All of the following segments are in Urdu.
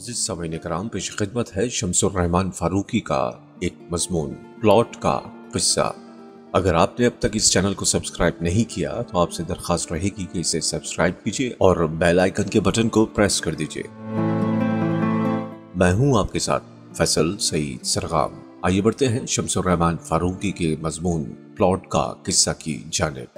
मुअज़्ज़िज़ सामीन कराम, पेश खिदमत है शम्सुर रहमान फारूकी का एक मज़मून, प्लॉट का किस्सा। अगर आपने अब तक इस चैनल को सब्सक्राइब नहीं किया तो आपसे दरख्वास्त रहेगी कि इसे सब्सक्राइब कीजिए और बेल आइकन के बटन को प्रेस कर दीजिए। मैं हूं आपके साथ फैसल सईद सरगाम। आइए बढ़ते हैं शम्सुर रहमान फारूकी के मज़मून प्लॉट का किस्सा की जानिब।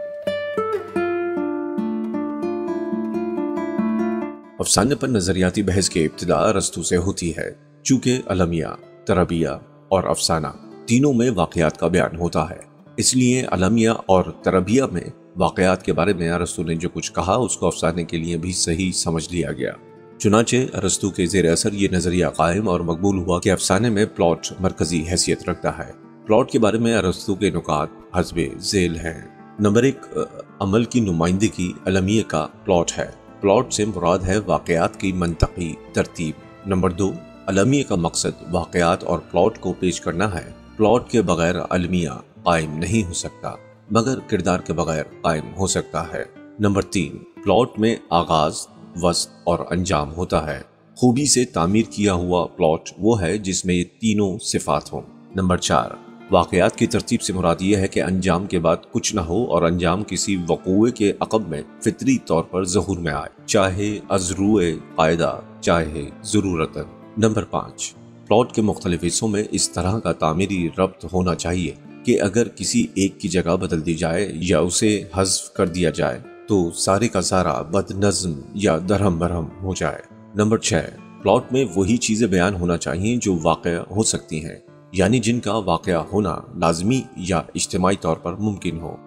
अफसाने पर नजरियाती बहस की इब्तिदा अरस्तू से होती है। चूंकि अलमिया, तरबिया और अफसाना तीनों में वाक़यात का बयान होता है, इसलिए अलमिया और तरबिया में वाक़यात के बारे में अरस्तू ने जो कुछ कहा उसको अफसाने के लिए भी सही समझ लिया गया। चुनाचे अरस्तू के ज़ेर असर ये नजरिया कायम और मकबूल हुआ कि अफसाने में प्लॉट मरकजी हैसियत रखता है। प्लॉट के बारे में अरस्तू के नुकात हस्बे ज़ेल हैं। नंबर 1, अमल की नुमाइंदगी अलमिया का प्लॉट है। प्लॉट से मुराद है वाक़यात की मंतकी तरतीब। नंबर 2, अलमिया का मकसद वाक़यात और प्लॉट को पेश करना है। प्लॉट के बगैर अलमिया कायम नहीं हो सकता, मगर किरदार के बगैर कायम हो सकता है। नंबर 3, प्लॉट में आगाज, वस्त और अंजाम होता है। खूबी से तामीर किया हुआ प्लॉट वो है जिसमें ये तीनों सिफात हों। नंबर 4, वाक़यात की तरतीब से मुराद ये है कि अंजाम के बाद कुछ न हो और अंजाम किसी वक़ूए के अक़ब में फितरी तौर पर ज़हूर में आए, चाहे अज़रूए क़ायदा चाहे ज़रूरतन। नंबर 5, प्लॉट के मुख्तलिफ हिस्सों में इस तरह का तामीरी रब्त होना चाहिए कि अगर किसी एक की जगह बदल दी जाए या उसे हज़्फ़ कर दिया जाए तो सारे का सारा बदनज़्म या दरहम बरहम हो जाए। नंबर 6, प्लॉट में वही चीज़ें बयान होना चाहिए जो वाक़या हो सकती हैं, यानी जिनका वाक़या होना लाज़मी या इज्तिमाई तौर पर मुमकिन हो।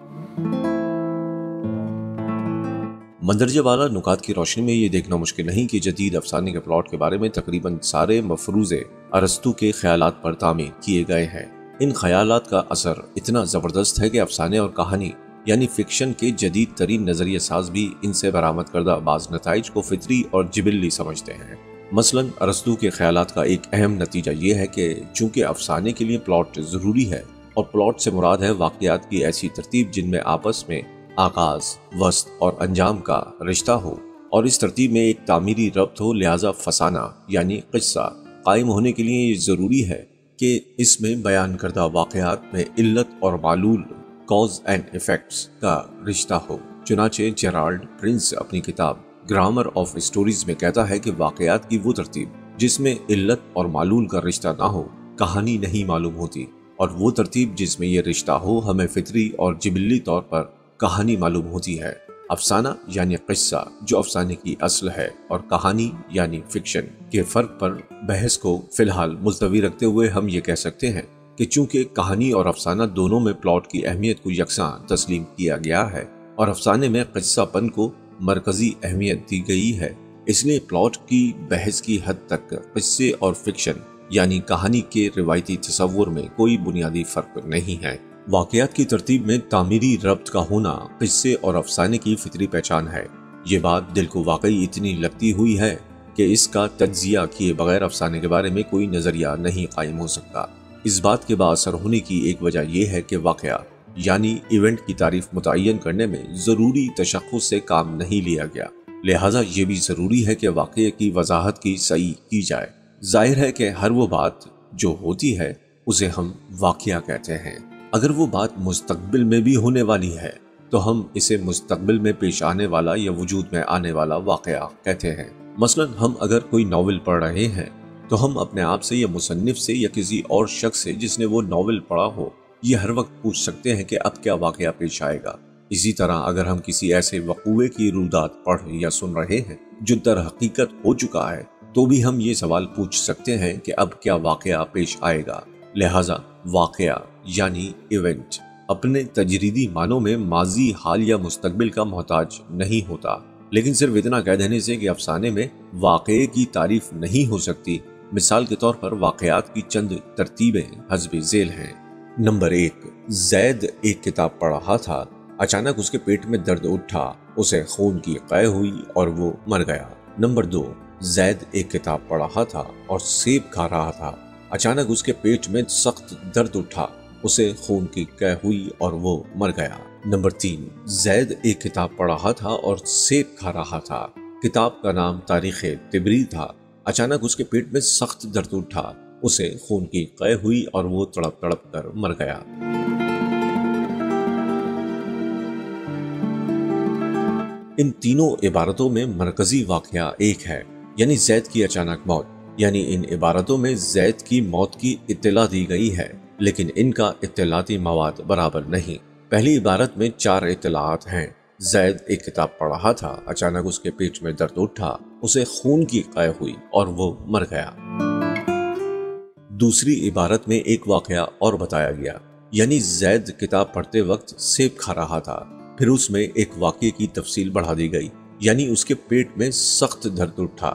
मंदरजे वाला नुकात की रोशनी में ये देखना मुश्किल नहीं कि जदीद अफसाने के प्लॉट के बारे में तकरीबन सारे मफरूज़े अरस्तू के ख्यालात पर तामीर किए गए हैं। इन ख्यालात का असर इतना ज़बरदस्त है कि अफसाने और कहानी यानी फिक्शन के जदीद तरीन नज़रिया साज भी इनसे बरामद करदा बाज़ नताइज को फितरी और जिबिल्ली समझते हैं। मसलन अरस्तू के ख्यालात का एक अहम नतीजा ये है कि चूंकि अफसाने के लिए प्लॉट ज़रूरी है और प्लॉट से मुराद है वाक़यात की ऐसी तरतीब जिनमें आपस में आगाज़, वस्त और अंजाम का रिश्ता हो और इस तरतीब में एक तामीरी रब्त हो, लिहाजा फसाना यानी क़िस्सा कायम होने के लिए ये ज़रूरी है कि इसमें बयान करदा वाक़यात में इल्लत और मालूल, कॉज एंड इफ़ेक्ट्स का रिश्ता हो। चुनाचे जेराल्ड प्रिंस अपनी किताब ग्रामर ऑफ स्टोरीज में कहता है कि वाक़यात की वो तरतीब जिसमें इल्लत और मालूल का रिश्ता ना हो कहानी नहीं मालूम होती, और वो तरतीब जिसमें ये रिश्ता हो हमें फितरी और जिबिल्ली तौर पर कहानी मालूम होती है। अफसाना यानी क़िस्सा जो अफसाने की असल है और कहानी यानी फिक्शन के फ़र्क पर बहस को फ़िलहाल मुलतवी रखते हुए हम ये कह सकते हैं कि चूँकि कहानी और अफसाना दोनों में प्लॉट की अहमियत को यकसां तस्लीम किया गया है और अफसाने में क़िस्सापन को मरकजी अहमियत दी गई है, इसलिए प्लॉट की बहस की हद तक क़िस्से और फिक्शन यानी कहानी के रिवायती तसव्वुर में कोई बुनियादी फ़र्क नहीं है। वाक़यात की तरतीब में तामीरी रब्त का होना क़िस्से और अफसाने की फितरी पहचान है। ये बात दिल को वाकई इतनी लगती हुई है कि इसका तज्ज़िया किए बगैर अफसाने के बारे में कोई नज़रिया नहीं कायम हो सकता। इस बात के बाअसर होने की एक वजह यह है कि वाक़या यानी इवेंट की तारीफ मुतय्यन करने में ज़रूरी तशख़्ख़ुस से काम नहीं लिया गया, लिहाजा ये भी ज़रूरी है कि वाक़ये की वजाहत की सही की जाए। जाहिर है कि हर वो बात जो होती है उसे हम वाक़या कहते हैं। अगर वो बात मुस्तक़बिल में भी होने वाली है तो हम इसे मुस्तक़बिल में पेश आने वाला या वजूद में आने वाला वाक़या कहते हैं। मसलन हम अगर कोई नावल पढ़ रहे हैं तो हम अपने आप से या मुसन्निफ से या किसी और शख्स से जिसने वो नावल पढ़ा हो ये हर वक्त पूछ सकते हैं कि अब क्या वाक़या पेश आएगा। इसी तरह अगर हम किसी ऐसे वक़ूए की रूदात पढ़ या सुन रहे हैं जो दर हकीकत हो चुका है तो भी हम ये सवाल पूछ सकते हैं कि अब क्या वाक़या पेश आएगा। लिहाजा वाक़या यानी इवेंट अपने तजरीदी मानों में माजी, हाल या मुस्तकबिल का मोहताज नहीं होता, लेकिन सिर्फ इतना कह देने से कि अफसाने में वाक़ये की तारीफ नहीं हो सकती। मिसाल के तौर पर वाक़यात की चंद तरतीबें हस्बे ज़ेल हैं। नंबर 1, ज़ैद एक किताब पढ़ रहा था, अचानक उसके पेट में दर्द उठा, उसे खून की क़ै हुई और वो मर गया। नंबर 2, ज़ैद एक किताब पढ़ रहा था और सेब खा रहा था, अचानक उसके पेट में सख्त दर्द उठा, उसे खून की क़ै हुई और वो मर गया। नंबर 3, ज़ैद एक किताब पढ़ रहा था और सेब खा रहा था, किताब का नाम तारीख़ तिबरी था, اچانک اس کے پیٹ میں سخت درد اٹھا، اسے خون کی قے ہوئی اور وہ تڑپ تڑپ کر مر گیا۔ ان تینوں عبارتوں میں مرکزی واقعہ ایک ہے، یعنی زید کی اچانک موت۔ یعنی ان عبارتوں میں زید کی موت کی اطلاع دی گئی ہے، لیکن ان کا اطلاعاتی مواد برابر نہیں۔ پہلی عبارت میں 4 اطلاعات ہیں۔ زید ایک کتاب پڑھ رہا تھا، اچانک اس کے پیٹ میں درد اٹھا، اسے خون کی قے ہوئی اور وہ مر گیا۔ دوسری عبارت میں ایک واقعہ اور بتایا گیا، یعنی زید کتاب پڑھتے وقت سیب کھا رہا تھا، پھر اس میں ایک واقعے کی تفصیل بڑھا دی گئی، یعنی اس کے پیٹ میں سخت درد اٹھا۔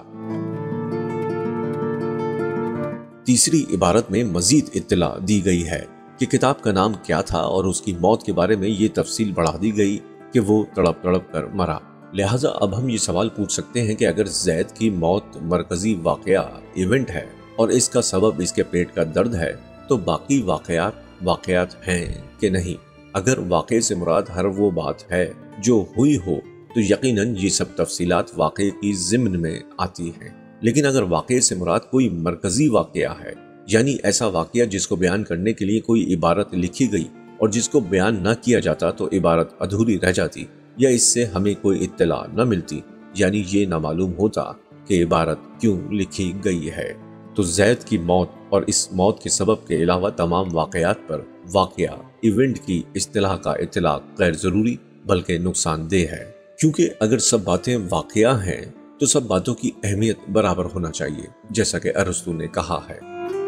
تیسری عبارت میں مزید اطلاع دی گئی ہے کہ کتاب کا نام کیا تھا اور اس کی موت کے بارے میں یہ تفصیل بڑھا دی گئی کہ وہ تڑپ تڑپ کر مرا۔ لہٰذا اب ہم یہ سوال پوچھ سکتے ہیں کہ اگر زید کی موت مرکزی واقعہ ایونٹ ہے اور اس کا سبب اس کے پیٹ کا درد ہے، تو باقی واقعات ہیں کہ نہیں؟ اگر واقعے سے مراد ہر وہ بات ہے جو ہوئی ہو تو یقیناً یہ سب تفصیلات واقعے کی ضمن میں آتی ہیں، لیکن اگر واقعے سے مراد کوئی مرکزی واقعہ ہے، یعنی ایسا واقعہ جس کو بیان کرنے کے لیے کوئی عبارت لکھی گئی اور جس کو بیان نہ کیا جاتا تو عبارت ادھوری رہ جاتی یا اس سے ہمیں کوئی اطلاع نہ ملتی، یعنی یہ نہ معلوم ہوتا کہ عبارت کیوں لکھی گئی ہے، تو زید کی موت اور اس موت کے سبب کے علاوہ تمام واقعات پر واقعہ ایونٹ کی اصطلاح کا اطلاق غیر ضروری بلکہ نقصان دہ ہے، کیونکہ اگر سب باتیں واقعہ ہیں تو سب باتوں کی اہمیت برابر ہونا چاہیے، جیسا کہ ارسطو نے کہا ہے۔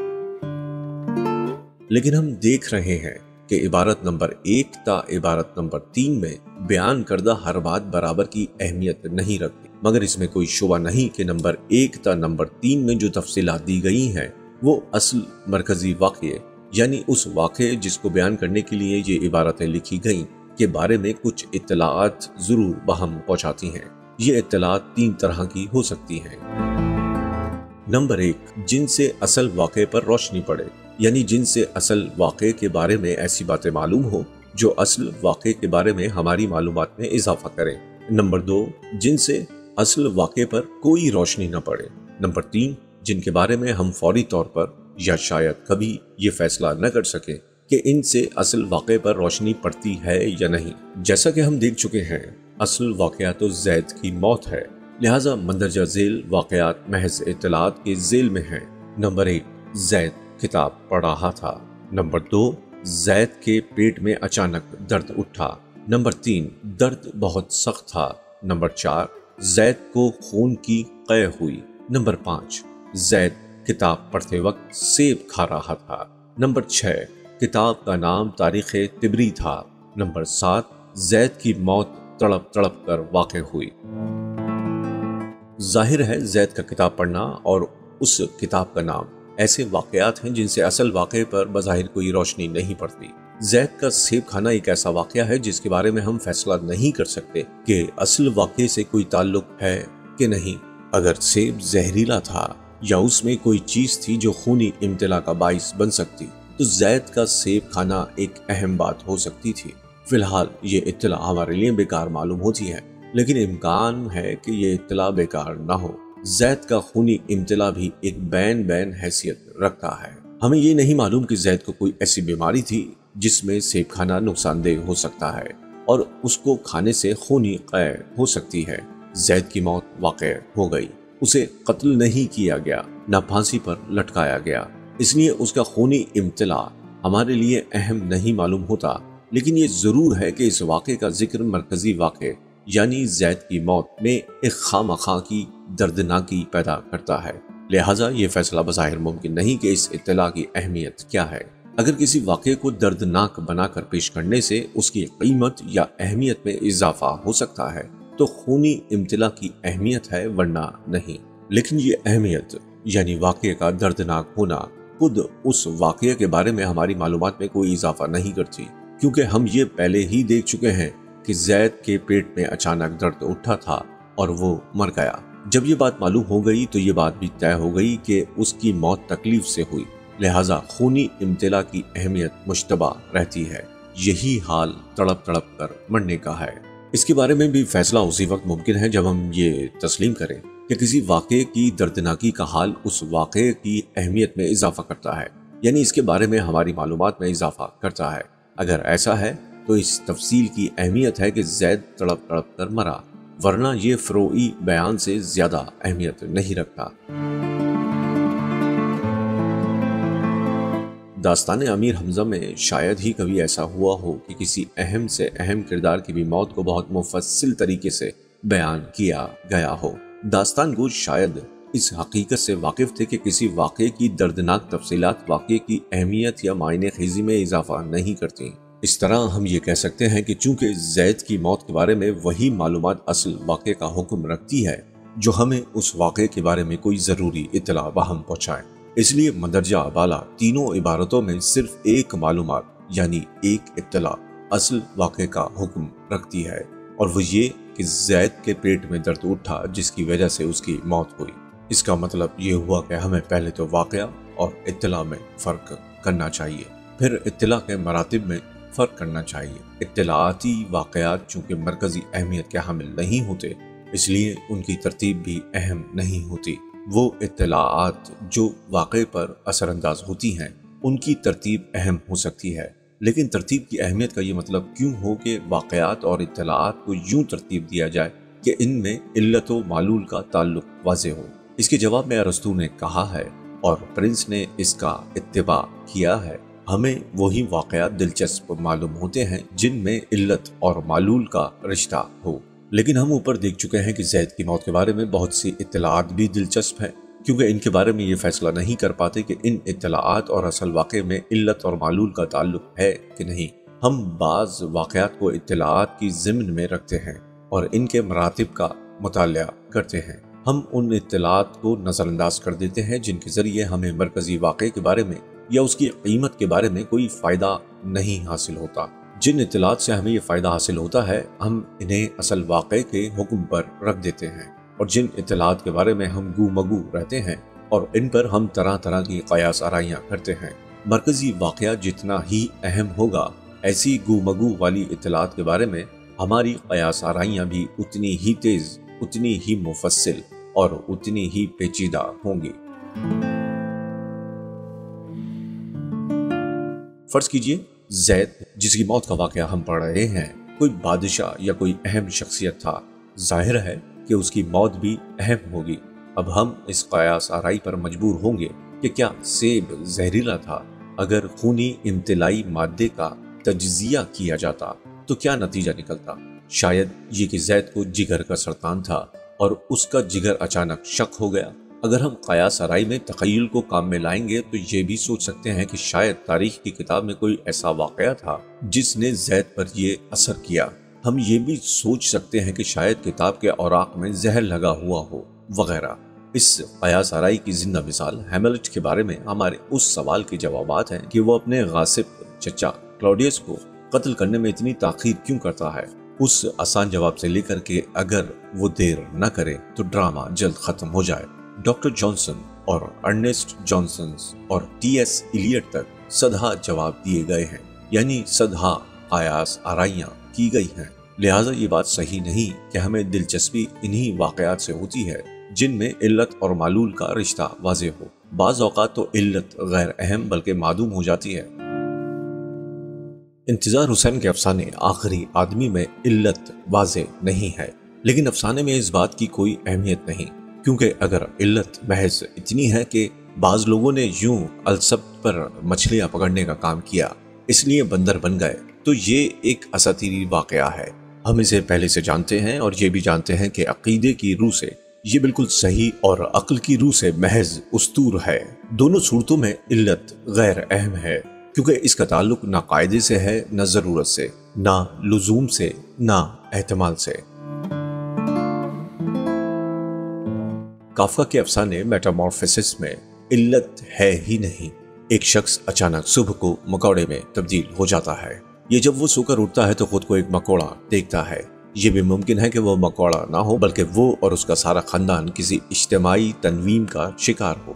لیکن ہم دیکھ رہے ہیں کہ عبارت نمبر 1 تا عبارت نمبر 3 میں بیان کردہ ہر بات برابر کی اہمیت نہیں رکھتی، مگر اس میں کوئی شبہ نہیں کہ نمبر 1 تا نمبر 3 میں جو تفصیلات دی گئی ہیں وہ اصل مرکزی واقعے، یعنی اس واقعے جس کو بیان کرنے کے لیے یہ عبارتیں لکھی گئیں کے بارے میں کچھ اطلاعات ضرور بہم پہنچاتی ہیں۔ یہ اطلاعات 3 طرح کی ہو سکتی ہیں۔ نمبر 1، جن سے اصل واقعے پر روشنی پڑے، یعنی جن سے اصل واقعے کے بارے میں ایسی باتیں معلوم ہو جو اصل واقعے کے بارے میں ہماری معلومات میں اضافہ کریں۔ نمبر 2، جن سے اصل واقعے پر کوئی روشنی نہ پڑے۔ نمبر 3، جن کے بارے میں ہم فوری طور پر یا شاید کبھی یہ فیصلہ نہ کر سکیں کہ ان سے اصل واقعے پر روشنی پڑتی ہے یا نہیں۔ جیسا کہ ہم دیکھ چکے ہیں، اصل واقعہ تو زید کی موت ہے، لہٰذا مندرجہ ذیل واقعات محض اطلاعات کے ذیل میں ہیں۔ نمبر 1، زید کتاب پڑھ رہا تھا۔ نمبر 2، زید کے پیٹ میں اچانک درد اٹھا۔ نمبر 3، درد بہت سخت تھا۔ نمبر 4، زید کو خون کی قے ہوئی۔ نمبر 5، زید کتاب پڑھتے وقت سیب کھا رہا تھا۔ نمبر 6، کتاب کا نام تاریخ طبری تھا۔ نمبر 7، زید کی موت تڑپ تڑپ کر واقع ہوئی۔ ظاہر ہے زید کا کتاب پڑھنا اور اس کتاب کا نام ایسے واقعات ہیں جن سے اصل واقعے پر بظاہر کوئی روشنی نہیں پڑتی۔ زید کا سیب کھانا ایک ایسا واقعہ ہے جس کے بارے میں ہم فیصلہ نہیں کر سکتے کہ اصل واقعے سے کوئی تعلق ہے کہ نہیں۔ اگر سیب زہریلا تھا یا اس میں کوئی چیز تھی جو خونی امتلا کا باعث بن سکتی تو زید کا سیب کھانا ایک اہم بات ہو سکتی تھی۔ فی الحال یہ اطلاع ہمارے لیے بیکار معلوم ہوتی ہے، لیکن امکان ہے کہ یہ اطلاع بیکار نہ ہو۔ زید کا خونی امتلا بھی ایک بین حیثیت رکھتا ہے۔ ہمیں یہ نہیں معلوم کہ زید کو کوئی ایسی بیماری تھی جس میں سیب کھانا نقصان دہ ہو سکتا ہے اور اس کو کھانے سے خونی قے ہو سکتی ہے۔ زید کی موت واقع ہو گئی، اسے قتل نہیں کیا گیا، نہ پھانسی پر لٹکایا گیا، اس لیے اس کا خونی امتلا ہمارے لیے اہم نہیں معلوم ہوتا، لیکن یہ ضرور ہے کہ اس واقعے کا ذکر مرکزی واقعے یعنی زید کی موت میں ایک خواہ کی دردناکی پیدا کرتا ہے۔ لہٰذا یہ فیصلہ بظاہر ممکن نہیں کہ اس اطلاع کی اہمیت کیا ہے۔ اگر کسی واقعے کو دردناک بنا کر پیش کرنے سے اس کی قیمت یا اہمیت میں اضافہ ہو سکتا ہے تو خونی امتلا کی اہمیت ہے، ورنہ نہیں۔ لیکن یہ اہمیت یعنی واقعے کا دردناک ہونا خود اس واقعے کے بارے میں ہماری معلومات میں کوئی اضافہ نہیں کرتی، کیونکہ ہم یہ پہلے ہی دیکھ چکے ہیں کہ زید کے پیٹ میں اچانک درد اٹھا تھا اور وہ مر گیا۔ جب یہ بات معلوم ہو گئی تو یہ بات بھی طے ہو گئی کہ اس کی موت تکلیف سے ہوئی، لہٰذا خونی امتلا کی اہمیت مشتبہ رہتی ہے۔ یہی حال تڑپ تڑپ کر مرنے کا ہے۔ اس کے بارے میں بھی فیصلہ اسی وقت ممکن ہے جب ہم یہ تسلیم کریں کہ کسی واقعے کی دردناکی کا حال اس واقعے کی اہمیت میں اضافہ کرتا ہے، یعنی اس کے بارے میں ہماری معلومات میں اضافہ کرتا ہے۔ اگر ایسا ہے تو اس تفصیل کی اہمیت ہے کہ زید تڑپ تڑپ کر مرا، ورنہ یہ فروعی بیان سے زیادہ اہمیت نہیں رکھتا۔ داستان امیر حمزہ میں شاید ہی کبھی ایسا ہوا ہو کہ کسی اہم سے اہم کردار کی بھی موت کو بہت مفصل طریقے سے بیان کیا گیا ہو۔ داستان گو شاید اس حقیقت سے واقف تھے کہ کسی واقعے کی دردناک تفصیلات واقعے کی اہمیت یا معنی خیزی میں اضافہ نہیں کرتی۔ اس طرح ہم یہ کہہ سکتے ہیں کہ چونکہ زید کی موت کے بارے میں وہی معلومات اصل واقعے کا حکم رکھتی ہے جو ہمیں اس واقعے کے بارے میں کوئی ضروری اطلاع باہم پہنچائے، اس لیے مندرجہ بالا تینوں عبارتوں میں صرف ایک معلومات یعنی ایک اطلاع اصل واقعے کا حکم رکھتی ہے، اور وہ یہ کہ زید کے پیٹ میں درد اٹھا جس کی وجہ سے اس کی موت ہوئی۔ اس کا مطلب یہ ہوا کہ ہمیں پہلے تو واقعہ اور اطلاع میں فرق کرنا چاہیے، پھر اطلاع کے مراتب میں فرق کرنا چاہیے۔ اطلاعاتی واقعات چونکہ مرکزی اہمیت کے حامل نہیں ہوتے، اس لیے ان کی ترتیب بھی اہم نہیں ہوتی۔ وہ اطلاعات جو واقعے پر اثر انداز ہوتی ہیں ان کی ترتیب اہم ہو سکتی ہے، لیکن ترتیب کی اہمیت کا یہ مطلب کیوں ہو کہ واقعات اور اطلاعات کو یوں ترتیب دیا جائے کہ ان میں علت و معلول کا تعلق واضح ہو؟ اس کے جواب میں ارسطو نے کہا ہے اور پرنس نے اس کا اتباع کیا ہے، ہمیں وہی واقعات دلچسپ معلوم ہوتے ہیں جن میں علت اور معلول کا رشتہ ہو۔ لیکن ہم اوپر دیکھ چکے ہیں کہ زید کی موت کے بارے میں بہت سی اطلاعات بھی دلچسپ ہیں، کیونکہ ان کے بارے میں یہ فیصلہ نہیں کر پاتے کہ ان اطلاعات اور اصل واقعے میں علت اور معلول کا تعلق ہے کہ نہیں۔ ہم بعض واقعات کو اطلاعات کی ضمن میں رکھتے ہیں اور ان کے مراتب کا مطالعہ کرتے ہیں۔ ہم ان اطلاعات کو نظر انداز کر دیتے ہیں جن کے ذریعے ہمیں مرکزی واقعے کے بارے میں یا اس کی قیمت کے بارے میں کوئی فائدہ نہیں حاصل ہوتا۔ جن اطلاعات سے ہمیں یہ فائدہ حاصل ہوتا ہے ہم انہیں اصل واقعے کے حکم پر رکھ دیتے ہیں، اور جن اطلاعات کے بارے میں ہم گو مگو رہتے ہیں اور ان پر ہم طرح طرح کی قیاس آرائیاں کرتے ہیں۔ مرکزی واقعہ جتنا ہی اہم ہوگا، ایسی گو مگو والی اطلاعات کے بارے میں ہماری قیاس آرائیاں بھی اتنی ہی تیز، اتنی ہی مفصل اور اتنی ہی پیچیدہ ہوں گی۔ فرض کیجئے زید جس کی موت کا واقعہ ہم پڑھ رہے ہیں کوئی بادشاہ یا کوئی اہم شخصیت تھا، ظاہر ہے کہ اس کی موت بھی اہم ہوگی۔ اب ہم اس قیاس آرائی پر مجبور ہوں گے کہ کیا سیب زہریلا تھا؟ اگر خونی امتلائی مادے کا تجزیہ کیا جاتا تو کیا نتیجہ نکلتا؟ شاید یہ کہ زید کو جگر کا سرطان تھا اور اس کا جگر اچانک شق ہو گیا۔ اگر ہم قیاس آرائی میں تخیل کو کام میں لائیں گے تو یہ بھی سوچ سکتے ہیں کہ شاید تاریخ کی کتاب میں کوئی ایسا واقعہ تھا جس نے زید پر یہ اثر کیا۔ ہم یہ بھی سوچ سکتے ہیں کہ شاید کتاب کے اوراق میں زہر لگا ہوا ہو وغیرہ۔ اس قیاس آرائی کی زندہ مثال ہیملٹ کے بارے میں ہمارے اس سوال کے جوابات ہیں کہ وہ اپنے غاصب چچا کلاڈیس کو قتل کرنے میں اتنی تاخیر کیوں کرتا ہے، اس آسان جواب سے لے کر کے اگر وہ دیر نہ کرے تو ڈرامہ جلد ختم ہو جائے۔ ڈاکٹر جانسن اور ارنسٹ جانسنز اور ٹی ایس ایلیٹ تک سدھا جواب دیے گئے ہیں، یعنی سدھا قیاس آرائیاں کی گئی ہیں۔ لہٰذا یہ بات صحیح نہیں کہ ہمیں دلچسپی انہی واقعات سے ہوتی ہے جن میں علت اور معلول کا رشتہ واضح ہو۔ بعض اوقات تو علت غیر اہم بلکہ معدوم ہو جاتی ہے۔ انتظار حسین کے افسانے آخری آدمی میں علت واضح نہیں ہے، لیکن افسانے میں اس بات کی کوئی اہمیت نہیں، کیونکہ اگر علت محض اتنی ہے کہ بعض لوگوں نے یوں السبت پر مچھلیاں پکڑنے کا کام کیا اس لیے بندر بن گئے تو یہ ایک اساطیری واقعہ ہے۔ ہم اسے پہلے سے جانتے ہیں اور یہ بھی جانتے ہیں کہ عقیدے کی روح سے یہ بالکل صحیح اور عقل کی روح سے محض اسطور ہے۔ دونوں صورتوں میں علت غیر اہم ہے، کیونکہ اس کا تعلق نہ قاعدے سے ہے، نہ ضرورت سے، نہ لزوم سے، نہ احتمال سے۔ کافکا کے افسانے میٹامورفسس میں علت ہے ہی نہیں۔ ایک شخص اچانک صبح کو مکوڑے میں تبدیل ہو جاتا ہے۔ یہ جب وہ سو کر اٹھتا ہے تو خود کو ایک مکوڑا دیکھتا ہے۔ یہ بھی ممکن ہے کہ وہ مکوڑا نہ ہو بلکہ وہ اور اس کا سارا خاندان کسی اجتماعی تنویم کا شکار ہو۔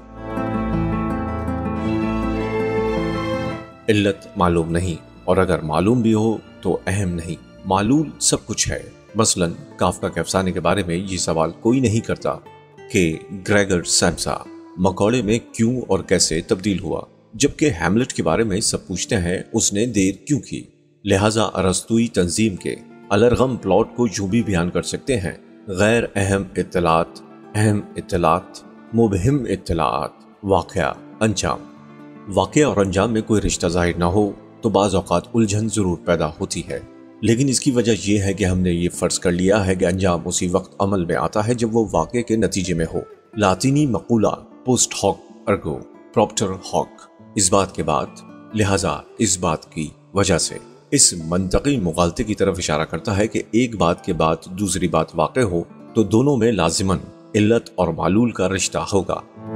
علت معلوم نہیں، اور اگر معلوم بھی ہو تو اہم نہیں۔ معلول سب کچھ ہے۔ مثلا کافکا کے افسانے کے بارے میں یہ سوال کوئی نہیں کرتا کہ گریگر سیمسا مکوڑے میں کیوں اور کیسے تبدیل ہوا، جبکہ ہیملٹ کے بارے میں سب پوچھتے ہیں اس نے دیر کیوں کی۔ لہٰذا ارسطوئی تنظیم کے الرغم پلاٹ کو یوں بھی بیان کر سکتے ہیں: غیر اہم اطلاعات، مبہم اطلاعات، واقعہ، انجام۔ واقعہ اور انجام میں کوئی رشتہ ظاہر نہ ہو تو بعض اوقات الجھن ضرور پیدا ہوتی ہے، لیکن اس کی وجہ یہ ہے کہ ہم نے یہ فرض کر لیا ہے کہ انجام اسی وقت عمل میں آتا ہے جب وہ واقعے کے نتیجے میں ہو۔ لاطینی مقولہ پوسٹ ہاک ارگو پروپٹر ہاک، اس بات کے بعد، لہٰذا اس بات کی وجہ سے، اس منطقی مغالطے کی طرف اشارہ کرتا ہے کہ ایک بات کے بعد دوسری بات واقع ہو تو دونوں میں لازماً علت اور معلول کا رشتہ ہوگا۔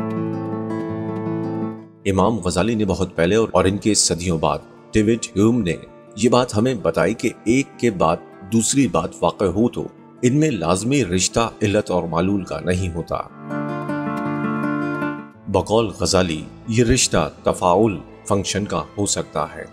امام غزالی نے بہت پہلے اور ان کے صدیوں بعد ڈیوڈ ہیوم نے یہ بات ہمیں بتائی کہ ایک کے بعد دوسری بات واقع ہو تو ان میں لازمی رشتہ علت اور معلول کا نہیں ہوتا۔ بقول غزالی یہ رشتہ تفاعل فنکشن کا ہو سکتا ہے۔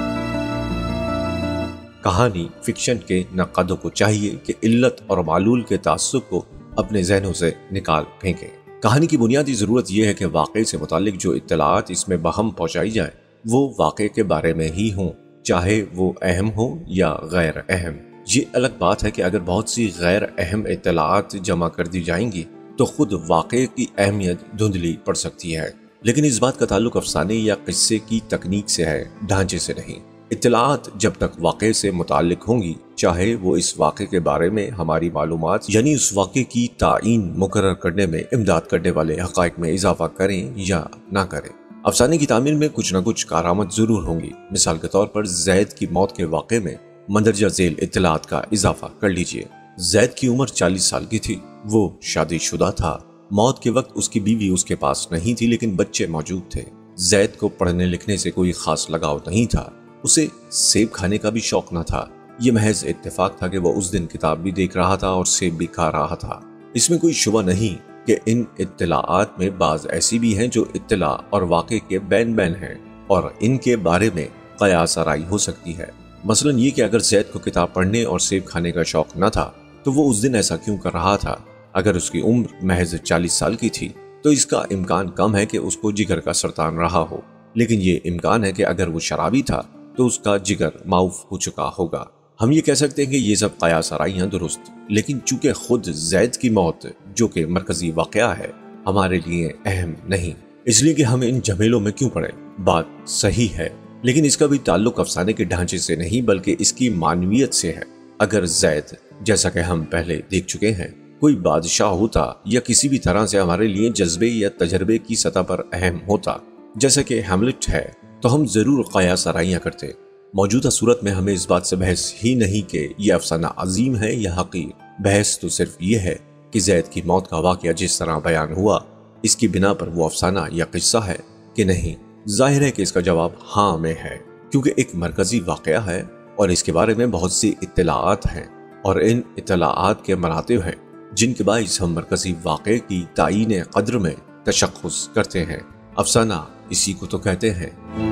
کہانی فکشن کے نقادوں کو چاہیے کہ علت اور معلول کے تعصب کو اپنے ذہنوں سے نکال پھینکیں۔ کہانی کی بنیادی ضرورت یہ ہے کہ واقعے سے متعلق جو اطلاعات اس میں بہم پہنچائی جائیں وہ واقعے کے بارے میں ہی ہوں، چاہے وہ اہم ہو یا غیر اہم۔ یہ الگ بات ہے کہ اگر بہت سی غیر اہم اطلاعات جمع کر دی جائیں گی تو خود واقعے کی اہمیت دھندلی پڑ سکتی ہے، لیکن اس بات کا تعلق افسانے یا قصے کی تکنیک سے ہے، ڈھانچے سے نہیں۔ اطلاعات جب تک واقعے سے متعلق ہوں گی، چاہے وہ اس واقعے کے بارے میں ہماری معلومات یعنی اس واقعے کی تعین مقرر کرنے میں امداد کرنے والے حقائق میں اضافہ کریں یا نہ کریں۔ افسانے کی تعمیر میں کچھ نہ کچھ کارآمد ضرور ہوں گی۔ مثال کے طور پر زید کی موت کے واقعے میں مندرجہ ذیل اطلاعات کا اضافہ کر لیجئے۔ زید کی عمر 40 سال کی تھی، وہ شادی شدہ تھا، موت کے وقت اس کی بیوی اس کے پاس نہیں تھی لیکن بچے موجود تھے۔ زید کو پڑھنے لکھنے سے کوئی خاص لگاؤ نہیں تھا، اسے سیب کھانے کا بھی شوق نہ تھا، یہ محض اتفاق تھا کہ وہ اس دن کتاب بھی دیکھ رہا تھا اور سیب بھی کھا رہا تھا۔ اس میں کوئی شبہ نہیں کہ ان اطلاعات میں بعض ایسی بھی ہیں جو اطلاع اور واقع کے بین بین ہیں اور ان کے بارے میں قیاس آرائی ہو سکتی ہے۔ مثلا یہ کہ اگر زید کو کتاب پڑھنے اور سیب کھانے کا شوق نہ تھا تو وہ اس دن ایسا کیوں کر رہا تھا؟ اگر اس کی عمر محض 40 سال کی تھی تو اس کا امکان کم ہے کہ اس کو جگر کا سرطان رہا ہو، لیکن یہ امکان ہے کہ اگر وہ شرابی تھا تو اس کا جگر معاف ہو چکا ہوگا۔ ہم یہ کہہ سکتے ہیں کہ یہ سب قیاس آرائیاں درست، لیکن چونکہ خود زید کی موت جو کہ مرکزی واقعہ ہے ہمارے لیے اہم نہیں، اس لیے کہ ہم ان جھمیلوں میں کیوں پڑیں۔ بات صحیح ہے، لیکن اس کا بھی تعلق افسانے کے ڈھانچے سے نہیں بلکہ اس کی معنویت سے ہے۔ اگر زید، جیسا کہ ہم پہلے دیکھ چکے ہیں، کوئی بادشاہ ہوتا یا کسی بھی طرح سے ہمارے لیے جذبے یا تجربے کی سطح پر اہم ہوتا، جیسا کہ ہیملٹ ہے، تو ہم ضرور قیاس آرائیاں کرتے۔ موجودہ صورت میں ہمیں اس بات سے بحث ہی نہیں کہ یہ افسانہ عظیم ہے یا حقیر۔ بحث تو صرف یہ ہے کہ زید کی موت کا واقعہ جس طرح بیان ہوا، اس کی بنا پر وہ افسانہ یا قصہ ہے کہ نہیں۔ ظاہر ہے کہ اس کا جواب ہاں میں ہے، کیونکہ ایک مرکزی واقعہ ہے اور اس کے بارے میں بہت سی اطلاعات ہیں اور ان اطلاعات کے مراتب ہیں جن کے باعث ہم مرکزی واقعے کی تعیین قدر میں تشخص کرتے ہیں۔ افسانہ اسی کو تو کہتے ہیں۔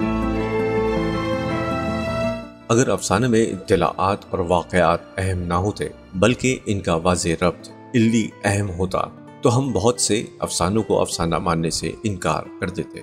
اگر افسانے میں اطلاعات اور واقعات اہم نہ ہوتے بلکہ ان کا واضح ربط علی اہم ہوتا تو ہم بہت سے افسانوں کو افسانہ ماننے سے انکار کر دیتے۔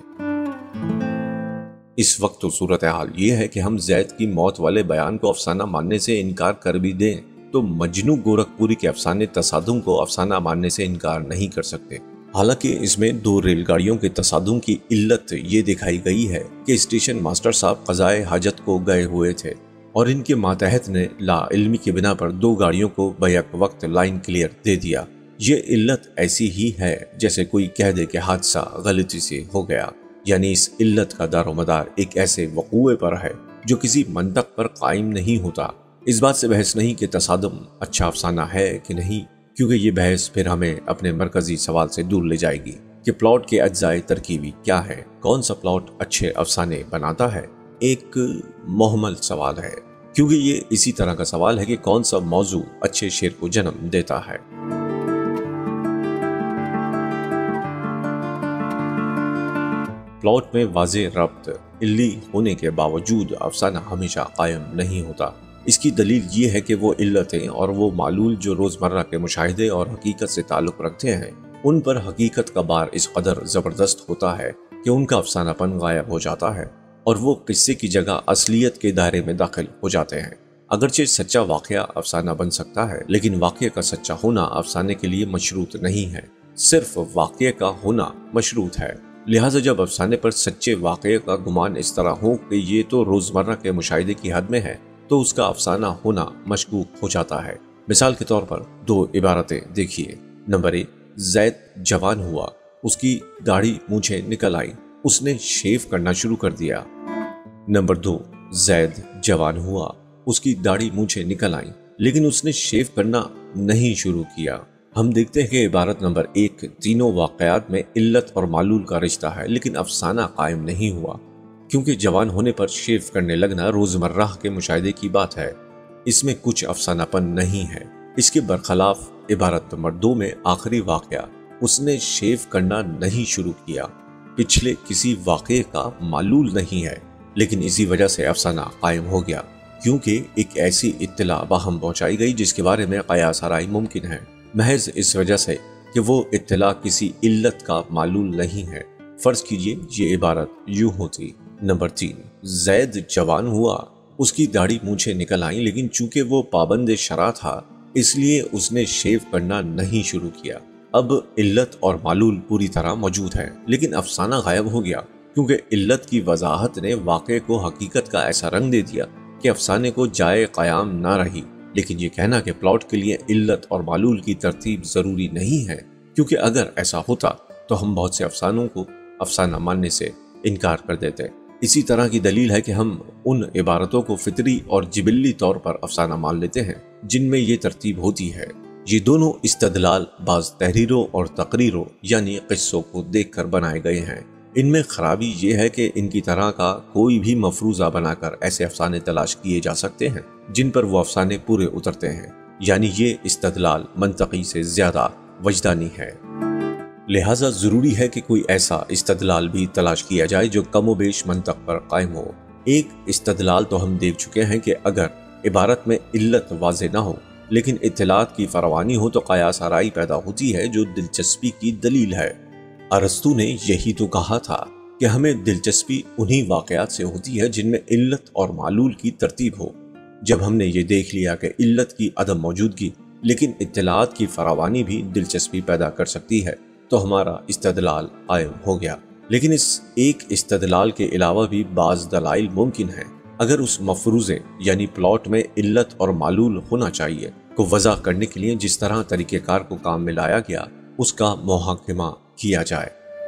اس وقت تو صورتحال یہ ہے کہ ہم زید کی موت والے بیان کو افسانہ ماننے سے انکار کر بھی دیں تو مجنو گورکھپوری کے افسانے تصادم کو افسانہ ماننے سے انکار نہیں کر سکتے۔ حالانکہ اس میں 2 ریل گاڑیوں کے تصادم کی علت یہ دکھائی گئی ہے کہ اسٹیشن ماسٹر صاحب قضائے حاجت کو گئے ہوئے تھے اور ان کے ماتحت نے لا علمی کی بنا پر 2 گاڑیوں کو بیک وقت لائن کلیئر دے دیا۔ یہ علت ایسی ہی ہے جیسے کوئی کہہ دے کہ حادثہ غلطی سے ہو گیا، یعنی اس علت کا دار و مدار ایک ایسے وقوع پر ہے جو کسی منطق پر قائم نہیں ہوتا۔ اس بات سے بحث نہیں کہ تصادم اچھا افسانہ ہے کہ نہیں، کیونکہ یہ بحث پھر ہمیں اپنے مرکزی سوال سے دور لے جائے گی کہ پلاٹ کے اجزائے ترکیبی کیا ہے، کون سا پلاٹ اچھے افسانے بناتا ہے۔ ایک محمل سوال ہے، کیونکہ یہ اسی طرح کا سوال ہے کہ کون سا موضوع اچھے شعر کو جنم دیتا ہے۔ پلاٹ میں واضح ربط علی ہونے کے باوجود افسانہ ہمیشہ قائم نہیں ہوتا۔ اس کی دلیل یہ ہے کہ وہ علتیں اور وہ معلول جو روزمرہ کے مشاہدے اور حقیقت سے تعلق رکھتے ہیں ان پر حقیقت کا بار اس قدر زبردست ہوتا ہے کہ ان کا افسانہ پن غائب ہو جاتا ہے اور وہ قصے کی جگہ اصلیت کے دائرے میں داخل ہو جاتے ہیں۔ اگرچہ سچا واقعہ افسانہ بن سکتا ہے، لیکن واقعے کا سچا ہونا افسانے کے لیے مشروط نہیں ہے، صرف واقعے کا ہونا مشروط ہے۔ لہٰذا جب افسانے پر سچے واقعے کا گمان اس طرح ہو کہ یہ تو روزمرہ کے مشاہدے کی حد میں ہے، تو اس کا افسانہ ہونا مشکوک ہو جاتا ہے۔ مثال کے طور پر 2 عبارتیں دیکھیے۔ نمبر 1، زید جوان ہوا، اس کی داڑھی مونچھیں نکل آئیں، اس نے شیو کرنا شروع کر دیا۔ نمبر 2، زید جوان ہوا، اس کی داڑھی مونچھیں نکل آئیں، لیکن اس نے شیو کرنا نہیں شروع کیا۔ ہم دیکھتے ہیں کہ عبارت نمبر 1 تینوں واقعات میں علت اور معلول کا رشتہ ہے، لیکن افسانہ قائم نہیں ہوا، کیونکہ جوان ہونے پر شیو کرنے لگنا روزمرہ کے مشاہدے کی بات ہے۔ اس میں کچھ افسانہ پن نہیں ہے۔ اس کے برخلاف عبارت نمبر 2 میں آخری واقعہ، اس نے شیو کرنا نہیں شروع کیا، پچھلے کسی واقعے کا معلول نہیں ہے، لیکن اسی وجہ سے افسانہ قائم ہو گیا، کیونکہ ایک ایسی اطلاع باہم پہنچائی گئی جس کے بارے میں قیاس آرائی ممکن ہے، محض اس وجہ سے کہ وہ اطلاع کسی علت کا معلول نہیں ہے۔ فرض کیجئے یہ عبارت یوں ہوتی۔ نمبر 3، زید جوان ہوا، اس کی داڑھی مونچھیں نکل آئیں، لیکن چونکہ وہ پابند شرع تھا اس لیے اس نے شیو کرنا نہیں شروع کیا۔ اب علت اور معلول پوری طرح موجود ہے، لیکن افسانہ غائب ہو گیا، کیونکہ علت کی وضاحت نے واقعے کو حقیقت کا ایسا رنگ دے دیا کہ افسانے کو جائے قیام نہ رہی۔ لیکن یہ کہنا کہ پلاٹ کے لیے علت اور معلول کی ترتیب ضروری نہیں ہے، کیونکہ اگر ایسا ہوتا تو ہم بہت سے افسانوں کو افسانہ ماننے سے انکار کر دیتے۔ اسی طرح کی دلیل ہے کہ ہم ان عبارتوں کو فطری اور جبلی طور پر افسانہ مان لیتے ہیں جن میں یہ ترتیب ہوتی ہے۔ یہ دونوں استدلال بعض تحریروں اور تقریروں یعنی قصوں کو دیکھ کر بنائے گئے ہیں۔ ان میں خرابی یہ ہے کہ ان کی طرح کا کوئی بھی مفروضہ بنا کر ایسے افسانے تلاش کیے جا سکتے ہیں جن پر وہ افسانے پورے اترتے ہیں، یعنی یہ استدلال منطقی سے زیادہ وجدانی ہے۔ لہٰذا ضروری ہے کہ کوئی ایسا استدلال بھی تلاش کیا جائے جو کم و بیش منطق پر قائم ہو۔ ایک استدلال تو ہم دیکھ چکے ہیں کہ اگر عبارت میں علت واضح نہ ہو لیکن اطلاعات کی فراوانی ہو تو قیاس آرائی پیدا ہوتی ہے، جو دلچسپی کی دلیل ہے۔ ارسطو نے یہی تو کہا تھا کہ ہمیں دلچسپی انہی واقعات سے ہوتی ہے جن میں علت اور معلول کی ترتیب ہو۔ جب ہم نے یہ دیکھ لیا کہ علت کی عدم موجودگی لیکن اطلاعات کی فراوانی بھی دلچسپی پیدا کر سکتی ہے تو ہمارا استدلال قائم ہو گیا۔ لیکن اس ایک استدلال کے علاوہ بھی بعض دلائل ممکن ہیں۔ اگر اس مفروضے یعنی پلاٹ میں علت اور معلول ہونا چاہیے کو وضع کرنے کے لیے جس طرح طریقہ کار کو کام میں لایا گیا اس کا محاکمہ کیا جائے۔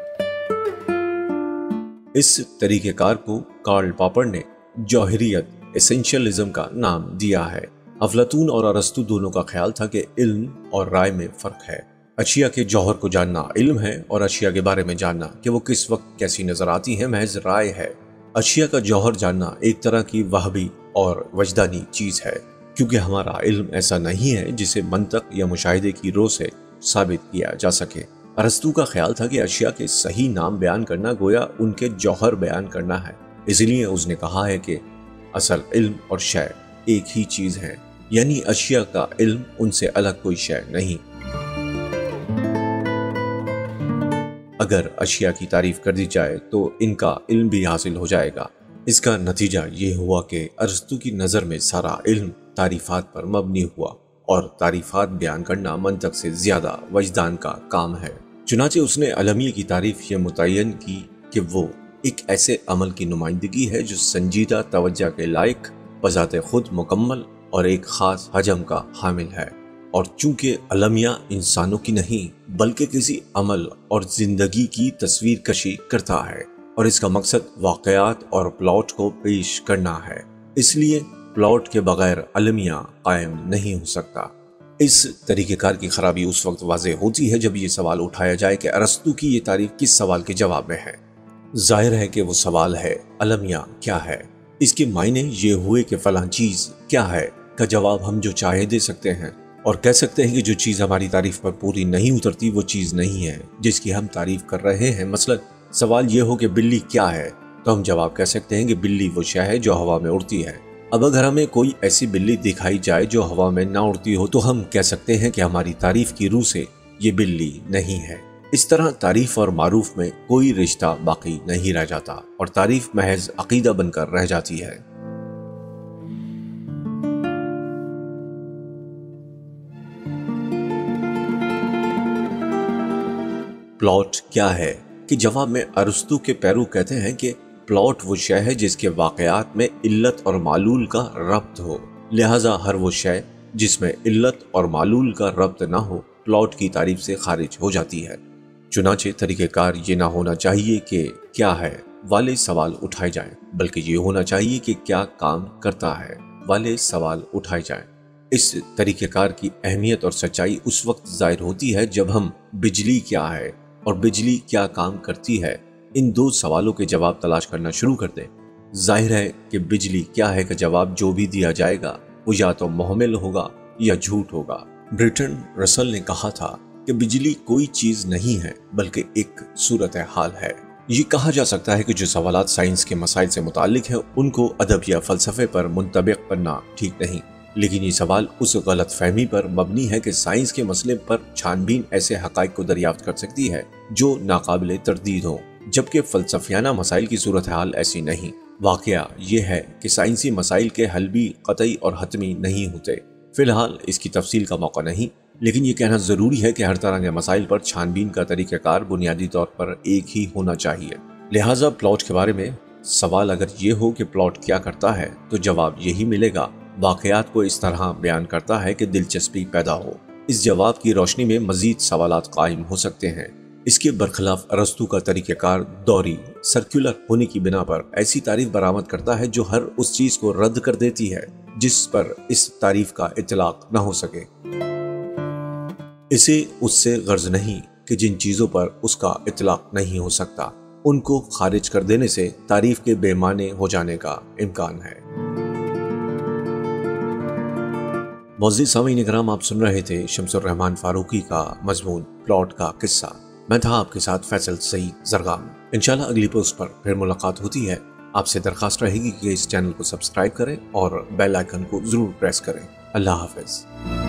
اس طریقہ کار کو کارل پاپر نے جوہریت ایسنشلزم کا نام دیا ہے۔ افلاطون اور ارسطو دونوں کا خیال تھا کہ علم اور رائے میں فرق ہے۔ اشیاء کے جوہر کو جاننا علم ہے اور اشیاء کے بارے میں جاننا کہ وہ کس وقت کیسی نظر آتی ہیں محض رائے ہے۔ اشیاء کا جوہر جاننا ایک طرح کی وہبی اور وجدانی چیز ہے، کیونکہ ہمارا علم ایسا نہیں ہے جسے منطق یا مشاہدے کی رو سے ثابت کیا جا سکے۔ ارسطو کا خیال تھا کہ اشیاء کے صحیح نام بیان کرنا گویا ان کے جوہر بیان کرنا ہے، اس لیے اس نے کہا ہے کہ اصل علم اور شے ایک ہی چیز ہے، یعنی اشیاء کا علم ان سے الگ کوئی شے نہیں۔ اگر اشیاء کی تعریف کر دی جائے تو ان کا علم بھی حاصل ہو جائے گا۔ اس کا نتیجہ یہ ہوا کہ ارسطو کی نظر میں سارا علم تعریفات پر مبنی ہوا اور تعریفات بیان کرنا منطق سے زیادہ وجدان کا کام ہے۔ چنانچہ اس نے المیہ کی تعریف یہ متعین کی کہ وہ ایک ایسے عمل کی نمائندگی ہے جو سنجیدہ توجہ کے لائق، بذات خود مکمل اور ایک خاص حجم کا حامل ہے۔ اور چونکہ المیہ انسانوں کی نہیں بلکہ کسی عمل اور زندگی کی تصویر کشی کرتا ہے اور اس کا مقصد واقعات اور پلاٹ کو پیش کرنا ہے، اس لیے پلاٹ کے بغیر المیہ قائم نہیں ہو سکتا۔ اس طریقہ کار کی خرابی اس وقت واضح ہوتی ہے جب یہ سوال اٹھایا جائے کہ ارسطو کی یہ تعریف کس سوال کے جواب میں ہے۔ ظاہر ہے کہ وہ سوال ہے المیہ کیا ہے؟ اس کے معنی یہ ہوئے کہ فلاں چیز کیا ہے کا جواب ہم جو چاہے دے سکتے ہیں اور کہہ سکتے ہیں کہ جو چیز ہماری تعریف پر پوری نہیں اترتی وہ چیز نہیں ہے جس کی ہم تعریف کر رہے ہیں۔ مثلا سوال یہ ہو کہ بلی کیا ہے تو ہم جواب کہہ سکتے ہیں کہ بلی وہ شے ہے جو ہوا میں اڑتی ہے۔ اب اگر ہمیں کوئی ایسی بلی دکھائی جائے جو ہوا میں نہ اڑتی ہو تو ہم کہہ سکتے ہیں کہ ہماری تعریف کی روح سے یہ بلی نہیں ہے۔ اس طرح تعریف اور معروف میں کوئی رشتہ باقی نہیں رہ جاتا اور تعریف محض عقیدہ بن کر رہ جاتی ہے۔ پلاٹ کیا ہے؟ کہ جواب میں ارسطو کے پیرو کہتے ہیں کہ پلاٹ وہ شے ہے جس کے واقعات میں علت اور معلول کا ربط ہو، لہذا ہر وہ شے جس میں علت اور معلول کا ربط نہ ہو پلاٹ کی تعریف سے خارج ہو جاتی ہے۔ چنانچہ طریقہ کار یہ نہ ہونا چاہیے کہ کیا ہے والے سوال اٹھائے جائیں، بلکہ یہ ہونا چاہیے کہ کیا کام کرتا ہے والے سوال اٹھائے جائیں۔ اس طریقہ کار کی اہمیت اور سچائی اس وقت ظاہر ہوتی ہے جب ہم بجلی کیا ہے اور بجلی کیا کام کرتی ہے ان دو سوالوں کے جواب تلاش کرنا شروع کر دیں۔ ظاہر ہے کہ بجلی کیا ہے کا جواب جو بھی دیا جائے گا وہ یا تو محمل ہوگا یا جھوٹ ہوگا۔ برٹرینڈ رسل نے کہا تھا کہ بجلی کوئی چیز نہیں ہے بلکہ ایک صورتحال ہے۔ یہ کہا جا سکتا ہے کہ جو سوالات سائنس کے مسائل سے متعلق ہیں ان کو ادب یا فلسفے پر منطبق کرنا ٹھیک نہیں، لیکن یہ سوال اس غلط فہمی پر مبنی ہے کہ سائنس کے مسئلے پر چھان بین ایسے حقائق کو دریافت کر سکتی ہے جو ناقابل تردید ہوں، جبکہ فلسفیانہ مسائل کی صورتحال ایسی نہیں۔ واقعہ یہ ہے کہ سائنسی مسائل کے حل بھی قطعی اور حتمی نہیں ہوتے۔ فی الحال اس کی تفصیل کا موقع نہیں، لیکن یہ کہنا ضروری ہے کہ ہر طرح کے مسائل پر چھان بین کا طریقہ کار بنیادی طور پر ایک ہی ہونا چاہیے۔ لہٰذا پلاٹ کے بارے میں سوال اگر یہ ہو کہ پلاٹ کیا کرتا ہے تو جواب یہی ملے گا، واقعات کو اس طرح بیان کرتا ہے کہ دلچسپی پیدا ہو۔ اس جواب کی روشنی میں مزید سوالات قائم ہو سکتے ہیں۔ اس کے برخلاف ارسطو کا طریقہ کار دوری، سرکولر ہونے کی بنا پر ایسی تعریف برآمد کرتا ہے جو ہر اس چیز کو رد کر دیتی ہے جس پر اس تعریف کا اطلاق نہ ہو سکے۔ اسے اس سے غرض نہیں کہ جن چیزوں پر اس کا اطلاق نہیں ہو سکتا ان کو خارج کر دینے سے تعریف کے بے معنی ہو جانے کا امکان ہے۔ معزز سامعین کرام، آپ سن رہے تھے شمس الرحمن فاروقی کا مضمون پلاٹ کا قصہ۔ میں تھا آپ کے ساتھ فیصل سعید زرگام۔ انشاءاللہ اگلی پوسٹ پر پھر ملاقات ہوتی ہے۔ آپ سے درخواست رہے گی کہ اس چینل کو سبسکرائب کریں اور بیل آئیکن کو ضرور پریس کریں۔ اللہ حافظ۔